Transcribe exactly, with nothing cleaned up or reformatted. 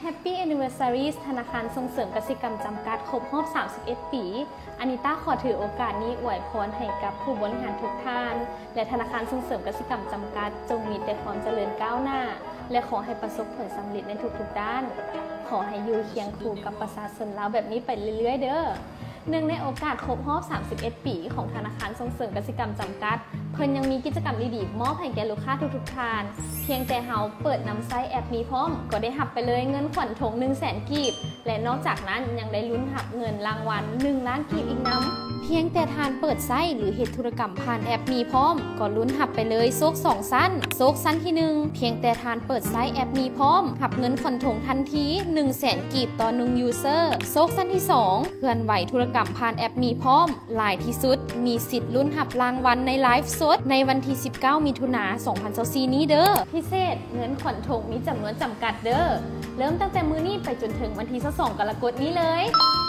Happy Anniversary ธนาคารส่งเสริมกสิกรรมจำกัดครบรอบสามสิบเอ็ดปีอานิต้าขอถือโอกาสนี้อวยพรให้กับผู้บริหารทุกท่านและธนาคารส่งเสริมกสิกรรมจำกัดจงมีแต่ความเจริญก้าวหน้าและขอให้ประสบผลสำเร็จในทุกๆด้านขอให้อยู่เคียงคู่กับประชาชนลาวแบบนี้ไปเรื่อยๆเด้อเนื่องในโอกาสครบรอบสามสิบเอ็ดปีของธนาคารส่งเสริมกสิกรรมจำกัดเพิ่นยังมีกิจกรรมดีๆมอบให้แก่ลูกค้าทุกๆท่านเพียงแต่เฮาเปิดนำไซต์แอปนี้พร้อมก็ได้หับไปเลยเงินขวัญถุง หนึ่งแสน กีบและนอกจากนั้นยังได้ลุ้นหับเงินรางวัลหนึ่งล้านกีบอีกนำเพียงแต่ทานเปิดไซต์หรือเฮ็ดธุรกรรมผ่านแอปมีพร้อมก็ลุ้นหับไปเลยโซกสองสั้นโซกสั้นที่หนึ่งเพียงแต่ทานเปิดไซต์แอปมีพร้อมหับเงินขวัญถุงทันที หนึ่งแสน กีบต่อหนึ่งยูเซอร์โซกสั้นที่สองเคลื่อนไหวธุรกรรมผ่านแอปมีพร้อมหลายที่สุดมีสิทธิ์ลุ้นหับรางวัลในไลฟ์สดในวันที่สิบเก้ามิถุนายนสองพันยี่สิบสี่นี้เด้อพิเศษเงินขวัญถุงมีจำนวนจำกัดเด้อเริ่มตั้งแต่มื้อนี้ไปจนถึงวันที่ยี่สิบสองกรกฎาคมนี้เลย